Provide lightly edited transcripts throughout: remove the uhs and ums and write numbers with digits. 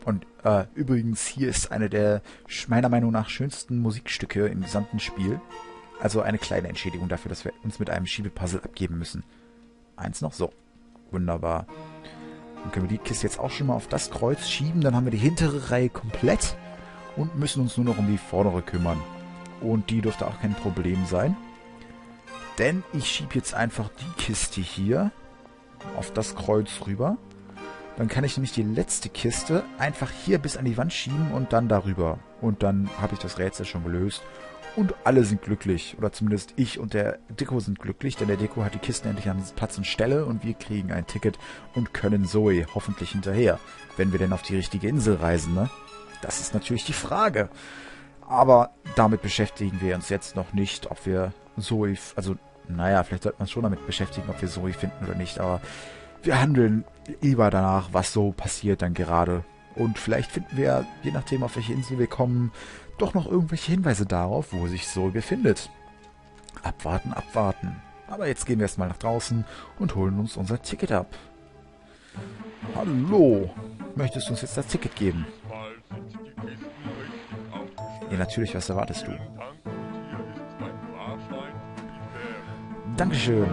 Und übrigens, hier ist eine der meiner Meinung nach schönsten Musikstücke im gesamten Spiel. Also eine kleine Entschädigung dafür, dass wir uns mit einem Schiebepuzzle abgeben müssen. Eins noch, so. Wunderbar. Dann können wir die Kiste jetzt auch schon mal auf das Kreuz schieben. Dann haben wir die hintere Reihe komplett und müssen uns nur noch um die vordere kümmern. Und die dürfte auch kein Problem sein. Denn ich schiebe jetzt einfach die Kiste hier auf das Kreuz rüber. Dann kann ich nämlich die letzte Kiste einfach hier bis an die Wand schieben und dann darüber. Und dann habe ich das Rätsel schon gelöst. Und alle sind glücklich. Oder zumindest ich und der Deko sind glücklich, denn der Deko hat die Kisten endlich an Platz und Stelle und wir kriegen ein Ticket und können Zoe hoffentlich hinterher. Wenn wir denn auf die richtige Insel reisen, ne? Das ist natürlich die Frage. Aber damit beschäftigen wir uns jetzt noch nicht, ob wir Zoe... Also, naja, vielleicht sollte man uns schon damit beschäftigen, ob wir Zoe finden oder nicht. Aber wir handeln lieber danach, was so passiert dann gerade. Und vielleicht finden wir, je nachdem auf welche Insel wir kommen, doch noch irgendwelche Hinweise darauf, wo sich Zoe befindet. Abwarten, abwarten. Aber jetzt gehen wir erstmal nach draußen und holen uns unser Ticket ab. Hallo, möchtest du uns jetzt das Ticket geben? Ja, natürlich, was erwartest du? Dankeschön.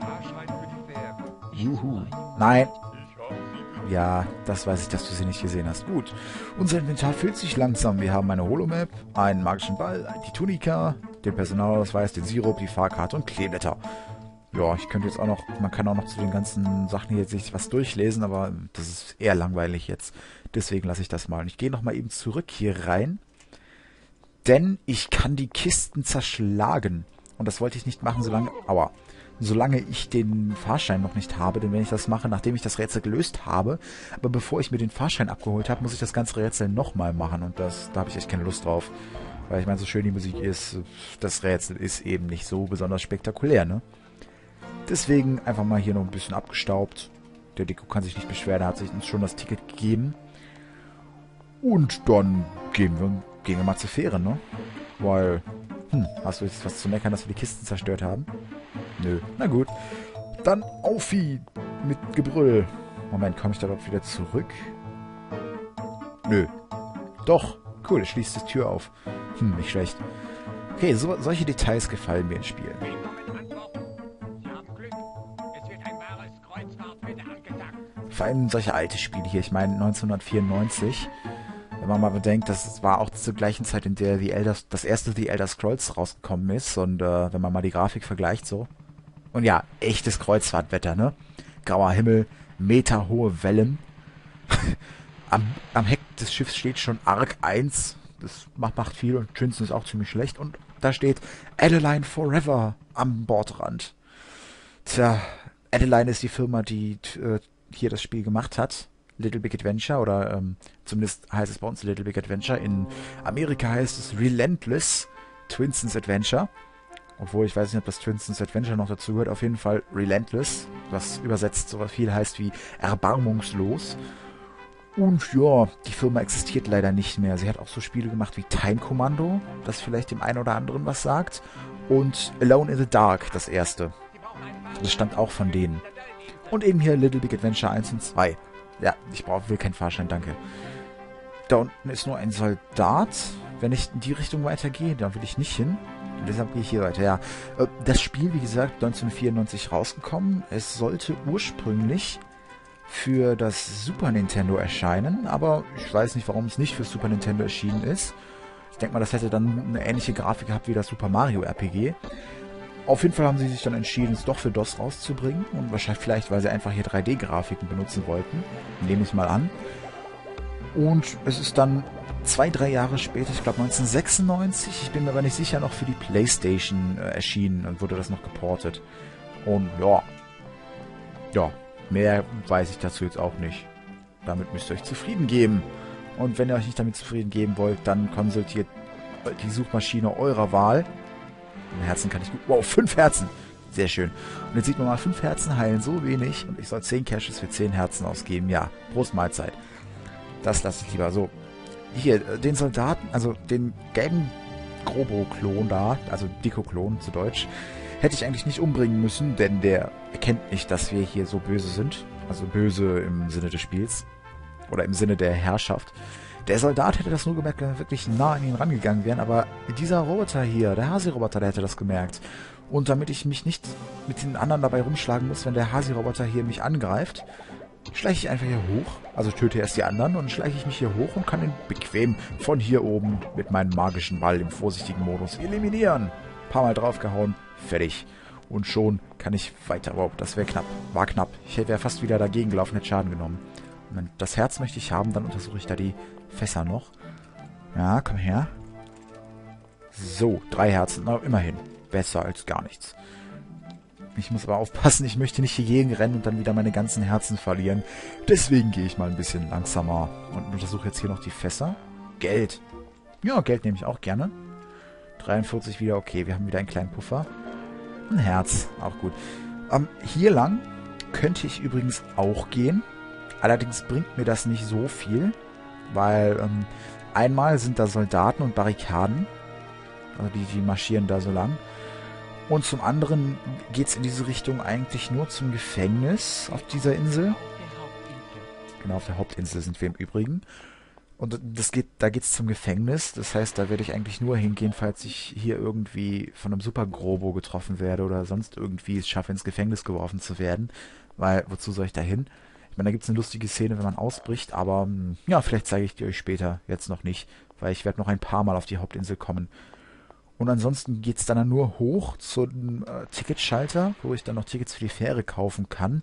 Juhu. Nein. Ja, das weiß ich, dass du sie nicht gesehen hast. Gut. Unser Inventar füllt sich langsam. Wir haben eine Holomap, einen magischen Ball, die Tunika, den Personalausweis, den Sirup, die Fahrkarte und Kleeblätter. Ja, ich könnte jetzt auch noch, man kann auch noch zu den ganzen Sachen hier sich was durchlesen, aber das ist eher langweilig jetzt. Deswegen lasse ich das mal. Und ich gehe nochmal eben zurück hier rein, denn ich kann die Kisten zerschlagen. Und das wollte ich nicht machen, solange ich den Fahrschein noch nicht habe, denn wenn ich das mache, nachdem ich das Rätsel gelöst habe, aber bevor ich mir den Fahrschein abgeholt habe, muss ich das ganze Rätsel nochmal machen und da habe ich echt keine Lust drauf. Weil ich meine, so schön die Musik ist, das Rätsel ist eben nicht so besonders spektakulär, ne? Deswegen einfach mal hier noch ein bisschen abgestaubt. Der Deko kann sich nicht beschweren, er hat sich uns schon das Ticket gegeben. Und dann gehen wir mal zur Fähre, ne? Weil, hast du jetzt was zu meckern, dass wir die Kisten zerstört haben? Nö. Na gut. Dann Aufi mit Gebrüll. Moment, komme ich da überhaupt wieder zurück? Nö. Doch. Cool, es schließt die Tür auf. Nicht schlecht. Okay, solche Details gefallen mir im Spiel. Vor allem solche alte Spiele hier. Ich meine 1994. Wenn man mal bedenkt, das war auch zur gleichen Zeit, in der das erste The Elder Scrolls rausgekommen ist. Und wenn man mal die Grafik vergleicht so. Und ja, echtes Kreuzfahrtwetter, ne? Grauer Himmel, meterhohe Wellen. Am Heck des Schiffs steht schon Arc 1. Das macht viel und Trinson ist auch ziemlich schlecht. Und da steht Adeline Forever am Bordrand. Tja, Adeline ist die Firma, die hier das Spiel gemacht hat. Little Big Adventure oder zumindest heißt es bei uns Little Big Adventure. In Amerika heißt es Relentless Twinsons Adventure. Obwohl, ich weiß nicht, ob das Twinsons Adventure noch dazu gehört. Auf jeden Fall Relentless, was übersetzt so viel heißt wie erbarmungslos. Und ja, die Firma existiert leider nicht mehr. Sie hat auch so Spiele gemacht wie Time Commando, das vielleicht dem einen oder anderen was sagt. Und Alone in the Dark, das erste. Das stammt auch von denen. Und eben hier Little Big Adventure 1 und 2. Ja, will keinen Fahrschein, danke. Da unten ist nur ein Soldat. Wenn ich in die Richtung weitergehe, da will ich nicht hin. Deshalb gehe ich hier weiter. Ja, das Spiel, wie gesagt, 1994 rausgekommen. Es sollte ursprünglich für das Super Nintendo erscheinen, aber ich weiß nicht, warum es nicht für Super Nintendo erschienen ist. Ich denke mal, das hätte dann eine ähnliche Grafik gehabt wie das Super Mario RPG. Auf jeden Fall haben sie sich dann entschieden, es doch für DOS rauszubringen und wahrscheinlich vielleicht, weil sie einfach hier 3D-Grafiken benutzen wollten. Nehme ich mal an. Und es ist dann 2-3 Jahre später, ich glaube 1996, ich bin mir aber nicht sicher, noch für die PlayStation erschienen und wurde das noch geportet. Und ja, mehr weiß ich dazu jetzt auch nicht. Damit müsst ihr euch zufrieden geben. Und wenn ihr euch nicht damit zufrieden geben wollt, dann konsultiert die Suchmaschine eurer Wahl. Herzen kann ich gut. Wow, 5 Herzen. Sehr schön. Und jetzt sieht man mal, 5 Herzen heilen so wenig und ich soll 10 Caches für 10 Herzen ausgeben. Ja, Prost Mahlzeit. Das lasse ich lieber so. Hier, den Soldaten, also den gelben Grobo-Klon da, also Deko-Klon zu Deutsch, hätte ich eigentlich nicht umbringen müssen, denn der erkennt nicht, dass wir hier so böse sind. Also böse im Sinne des Spiels. Oder im Sinne der Herrschaft. Der Soldat hätte das nur gemerkt, wenn wir wirklich nah an ihn rangegangen wären, aber dieser Roboter hier, der Hasi-Roboter, der hätte das gemerkt. Und damit ich mich nicht mit den anderen dabei rumschlagen muss, wenn der Hasi-Roboter hier mich angreift, schleiche ich einfach hier hoch, also töte erst die anderen und schleiche ich mich hier hoch und kann ihn bequem von hier oben mit meinem magischen Ball im vorsichtigen Modus eliminieren. Ein paar Mal draufgehauen, fertig. Und schon kann ich weiter. Wow, das wäre knapp. War knapp. Ich wäre fast wieder dagegen gelaufen, hätte Schaden genommen. Und das Herz möchte ich haben, dann untersuche ich da die Fässer noch. Ja, komm her. So, 3 Herzen. Na, immerhin. Besser als gar nichts. Ich muss aber aufpassen, ich möchte nicht hier gegenrennen und dann wieder meine ganzen Herzen verlieren. Deswegen gehe ich mal ein bisschen langsamer und untersuche jetzt hier noch die Fässer. Geld. Ja, Geld nehme ich auch gerne. 43 wieder, okay, wir haben wieder einen kleinen Puffer. Ein Herz, auch gut. Hier lang könnte ich übrigens auch gehen. Allerdings bringt mir das nicht so viel, weil einmal sind da Soldaten und Barrikaden. Also die marschieren da so lang. Und zum anderen geht es in diese Richtung eigentlich nur zum Gefängnis auf dieser Insel. Genau, auf der Hauptinsel sind wir im Übrigen. Und da geht's zum Gefängnis. Das heißt, da werde ich eigentlich nur hingehen, falls ich hier irgendwie von einem Super Grobo getroffen werde oder sonst irgendwie es schaffe, ins Gefängnis geworfen zu werden. Weil, wozu soll ich da hin? Ich meine, da gibt's eine lustige Szene, wenn man ausbricht, aber ja, vielleicht zeige ich die euch später. Jetzt noch nicht, weil ich werde noch ein paar Mal auf die Hauptinsel kommen. Und ansonsten geht's dann nur hoch zum Ticketschalter, wo ich dann noch Tickets für die Fähre kaufen kann.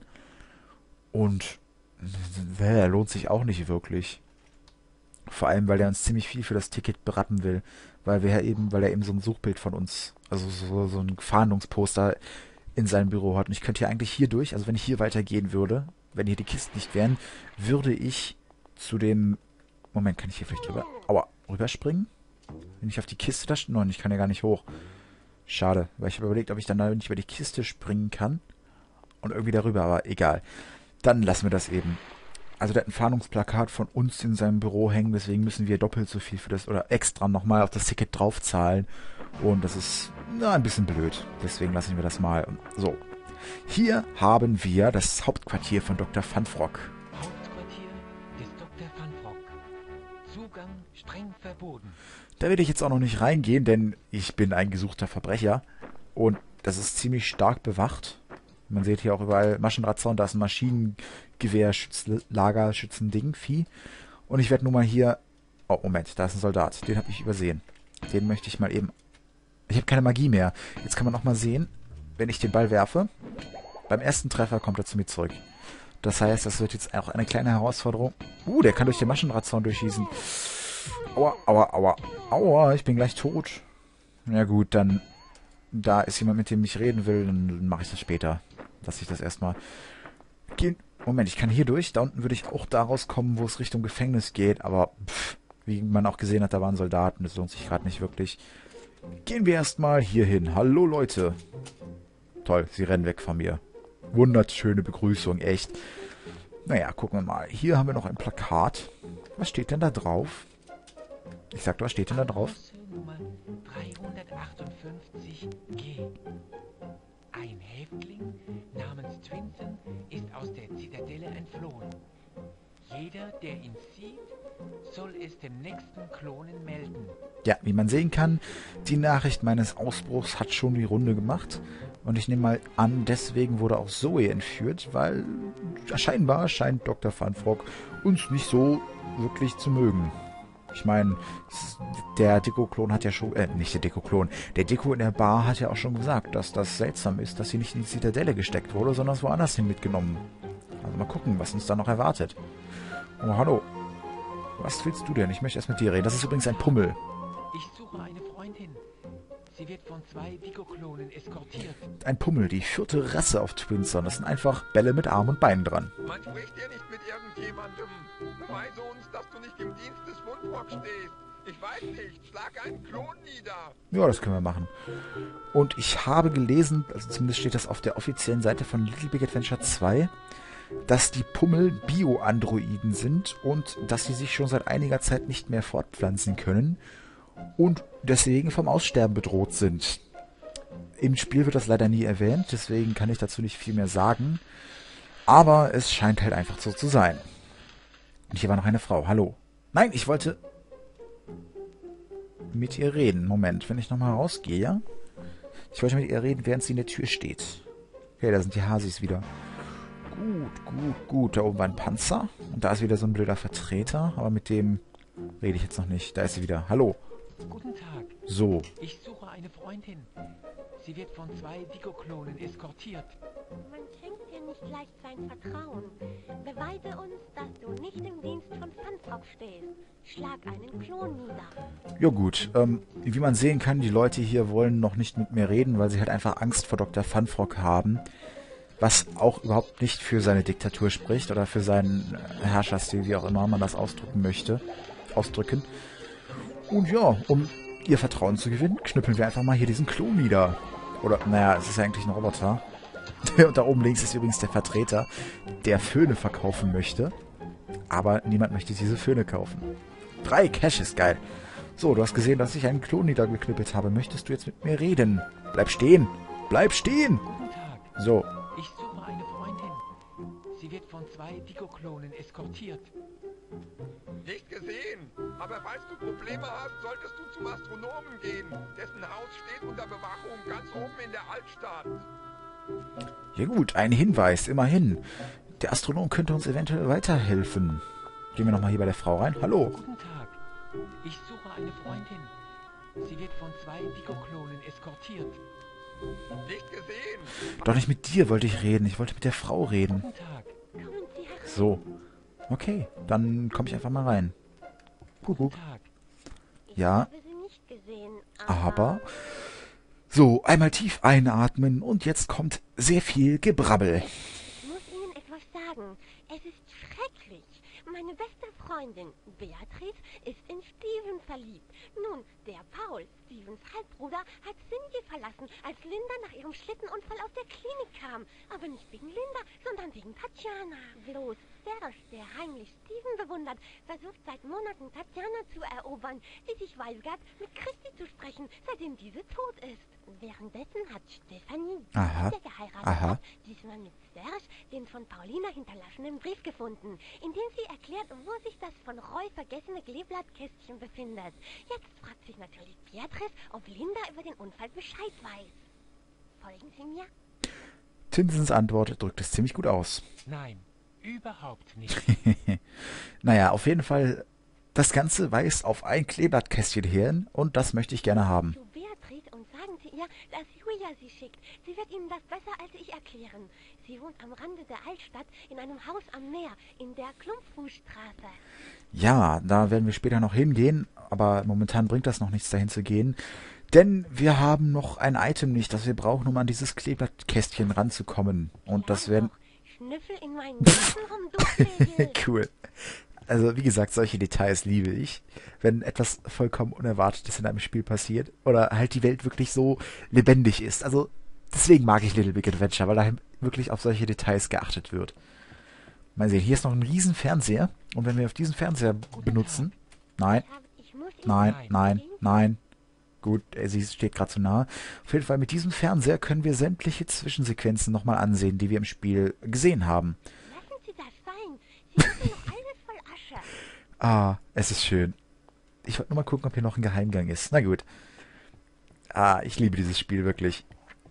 Und lohnt sich auch nicht wirklich. Vor allem, weil er uns ziemlich viel für das Ticket berappen will. Weil er eben so ein Suchbild von uns, also so ein Fahndungsposter in seinem Büro hat. Und ich könnte hier eigentlich hier durch, also wenn ich hier weitergehen würde, wenn hier die Kisten nicht wären, würde ich zu dem... Moment, kann ich hier vielleicht rüberspringen? Wenn ich auf die Kiste da... Nein, ich kann ja gar nicht hoch. Schade, weil ich habe überlegt, ob ich dann da nicht über die Kiste springen kann. Und irgendwie darüber, aber egal. Dann lassen wir das eben. Also der hat ein Fahndungsplakat von uns in seinem Büro hängen, deswegen müssen wir doppelt so viel für das, oder extra nochmal auf das Ticket draufzahlen. Und das ist, ein bisschen blöd. Deswegen lassen wir das mal. So. Hier haben wir das Hauptquartier von Dr. Funfrock. Hauptquartier des Dr. Funfrock. Zugang streng verboten. Da werde ich jetzt auch noch nicht reingehen, denn ich bin ein gesuchter Verbrecher. Und das ist ziemlich stark bewacht. Man sieht hier auch überall Maschendrahtzaun, da ist ein Maschinengewehr, Lager, Schützending, Vieh. Und ich werde nun mal hier... Oh, Moment, da ist ein Soldat. Den habe ich übersehen. Den möchte ich mal eben... Ich habe keine Magie mehr. Jetzt kann man auch mal sehen, wenn ich den Ball werfe. Beim ersten Treffer kommt er zu mir zurück. Das heißt, das wird jetzt auch eine kleine Herausforderung. Der kann durch den Maschendrahtzaun durchschießen. Aua, aua, aua. Aua, ich bin gleich tot. Ja gut, dann... Da ist jemand, mit dem ich reden will, dann mache ich das später. Lass ich das erstmal gehen. Moment, ich kann hier durch. Da unten würde ich auch da rauskommen, wo es Richtung Gefängnis geht. Aber wie man auch gesehen hat, da waren Soldaten. Das lohnt sich gerade nicht wirklich. Gehen wir erstmal hier hin. Hallo Leute. Toll, sie rennen weg von mir. Wunderschöne Begrüßung, echt. Naja, gucken wir mal. Hier haben wir noch ein Plakat. Was steht denn da drauf? Ich sag, was steht denn da drauf? Nummer 358G. Ein Häftling namens Twinson ist aus der Zitadelle entflohen. Jeder, der ihn sieht, soll es dem nächsten Klonen melden. Ja, wie man sehen kann, die Nachricht meines Ausbruchs hat schon die Runde gemacht. Und ich nehme mal an, deswegen wurde auch Zoe entführt, weil scheinbar scheint Dr. Funfrock uns nicht so wirklich zu mögen. Ich meine, der Deko-Klon hat ja schon... nicht der Deko-Klon. Der Deko in der Bar hat ja auch schon gesagt, dass das seltsam ist, dass sie nicht in die Zitadelle gesteckt wurde, sondern es woanders hin mitgenommen. Also mal gucken, was uns da noch erwartet. Oh, hallo. Was willst du denn? Ich möchte erst mit dir reden. Das ist übrigens ein Pummel. Ich suche eine Freundin. Sie wird von 2 Deko-Klonen eskortiert. Ein Pummel, die 4. Rasse auf Twinson. Das sind einfach Bälle mit Armen und Beinen dran. Man spricht ja nicht mit irgendjemandem. Beweise uns, dass du nicht im Dienst des Funfrock stehst. Ich weiß nicht, schlag einen Klon nieder. Ja, das können wir machen. Und ich habe gelesen, also zumindest steht das auf der offiziellen Seite von Little Big Adventure 2, dass die Pummel Bio-Androiden sind und dass sie sich schon seit einiger Zeit nicht mehr fortpflanzen können und deswegen vom Aussterben bedroht sind. Im Spiel wird das leider nie erwähnt, deswegen kann ich dazu nicht viel mehr sagen. Aber es scheint halt einfach so zu sein. Und hier war noch eine Frau. Hallo. Nein, ich wollte mit ihr reden. Moment, wenn ich nochmal rausgehe, ja? Ich wollte mit ihr reden, während sie in der Tür steht. Okay, da sind die Hasis wieder. Gut. Da oben war ein Panzer. Und da ist wieder so ein blöder Vertreter. Aber mit dem rede ich jetzt noch nicht. Da ist sie wieder. Hallo. Guten Tag. So. Ich suche eine Freundin. Sie wird von 2 Diko-Klonen eskortiert. Man schenkt dir nicht leicht sein Vertrauen. Beweise uns, dass du nicht im Dienst von Funfrock stehst. Schlag einen Klon nieder. Ja gut, wie man sehen kann, die Leute hier wollen noch nicht mit mir reden, weil sie halt einfach Angst vor Dr. Funfrock haben. Was auch überhaupt nicht für seine Diktatur spricht oder für seinen Herrscherstil, wie auch immer man das ausdrücken. Und ja, um ihr Vertrauen zu gewinnen, knüppeln wir einfach mal hier diesen Klon nieder. Oder, naja, es ist ja eigentlich ein Roboter. Und da oben links ist übrigens der Vertreter, der Föhne verkaufen möchte. Aber niemand möchte diese Föhne kaufen. 3 Cash ist geil. So, du hast gesehen, dass ich einen Klon niedergeknüppelt habe. Möchtest du jetzt mit mir reden? Bleib stehen! Bleib stehen! Guten Tag. So. Ich suche eine Freundin. Sie wird von 2 Diko-Klonen eskortiert. Nicht gesehen. Aber falls du Probleme hast, solltest du zum Astronomen gehen. Dessen Haus steht unter Bewachung ganz oben in der Altstadt. Ja gut, ein Hinweis, immerhin. Der Astronom könnte uns eventuell weiterhelfen. Gehen wir nochmal hier bei der Frau rein. Hallo. Guten Tag. Ich suche eine Freundin. Sie wird von 2 Diko-Klonen eskortiert. Nicht gesehen. Doch nicht mit dir wollte ich reden. Ich wollte mit der Frau reden. Guten Tag. Kommen Sie herein. So. Okay, dann komme ich einfach mal rein. Guten Tag. Ich Ja. habe sie nicht gesehen, Aber... So, einmal tief einatmen und jetzt kommt sehr viel Gebrabbel. Ich muss Ihnen etwas sagen. Es ist schrecklich. Meine beste Freundin, Beatrice, ist in Steven verliebt. Nun, der Paul, Stevens Halbbruder, hat Cindy verlassen, als Linda nach ihrem Schlittenunfall aus der Klinik kam. Aber nicht wegen Linda, sondern wegen Tatjana. Bloß Serge, der heimlich Steven bewundert, versucht seit Monaten Tatjana zu erobern, die sich weigert, mit Christi zu sprechen, seitdem diese tot ist. Währenddessen hat Stephanie, Aha. der geheiratet Aha. hat, diesmal mit Serge, den von Paulina hinterlassenen Brief gefunden, in dem sie erklärt, wo sich das von Roy vergessene Kleeblattkästchen befindet. Jetzt fragt sich natürlich Beatrice, ob Linda über den Unfall Bescheid weiß. Folgen Sie mir? Tinsens Antwort drückt es ziemlich gut aus. Nein, überhaupt nicht. Naja, auf jeden Fall, das Ganze weist auf ein Kleeblattkästchen hin und das möchte ich gerne haben. Zu Beatrice und sagen Sie ihr, dass Julia sie schickt. Sie wird Ihnen das besser als ich erklären. Sie wohnt am Rande der Altstadt in einem Haus am Meer, in der Klumpfußstraße. Ja, da werden wir später noch hingehen, aber momentan bringt das noch nichts, dahin zu gehen. Denn wir haben noch ein Item nicht, das wir brauchen, um an dieses Kleeblattkästchen ranzukommen. Und das werden... Schnüffel in meinen Nächten rum, du Vögel. Cool. Also wie gesagt, solche Details liebe ich. Wenn etwas vollkommen Unerwartetes in einem Spiel passiert oder halt die Welt wirklich so lebendig ist. Also deswegen mag ich Little Big Adventure, weil da wirklich auf solche Details geachtet wird. Mal sehen, hier ist noch ein riesen Fernseher. Und wenn wir auf diesen Fernseher benutzen... Nein, Ich muss Ihnen nein. Gut, sie steht gerade zu nah. Auf jeden Fall mit diesem Fernseher können wir sämtliche Zwischensequenzen nochmal ansehen, die wir im Spiel gesehen haben. Lassen Sie das sein. Sie haben noch alles voll Asche. Ah, es ist schön. Ich wollte nur mal gucken, ob hier noch ein Geheimgang ist. Na gut. Ah, ich liebe dieses Spiel wirklich.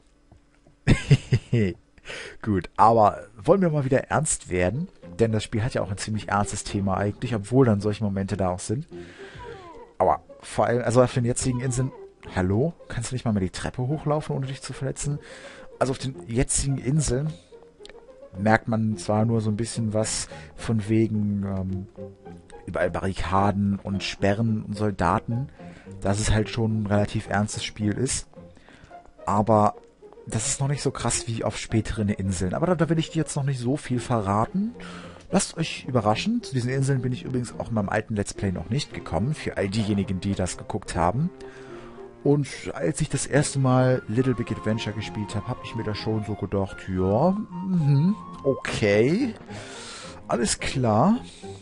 Gut, aber wollen wir mal wieder ernst werden? Denn das Spiel hat ja auch ein ziemlich ernstes Thema eigentlich, obwohl dann solche Momente da auch sind. Aber vor allem, also auf den jetzigen Inseln... Hallo? Kannst du nicht mal die Treppe hochlaufen, ohne dich zu verletzen? Also auf den jetzigen Inseln merkt man zwar nur so ein bisschen was von wegen überall Barrikaden und Sperren und Soldaten, dass es halt schon ein relativ ernstes Spiel ist. Aber das ist noch nicht so krass wie auf späteren Inseln. Aber da will ich dir jetzt noch nicht so viel verraten. Lasst euch überraschen. Zu diesen Inseln bin ich übrigens auch in meinem alten Let's Play noch nicht gekommen. Für all diejenigen, die das geguckt haben. Und als ich das erste Mal Little Big Adventure gespielt habe, habe ich mir da schon so gedacht, ja, okay, alles klar.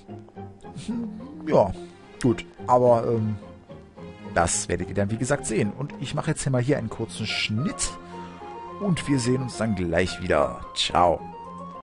Ja, gut, aber das werdet ihr dann wie gesagt sehen. Und ich mache jetzt hier mal einen kurzen Schnitt und wir sehen uns dann gleich wieder. Ciao.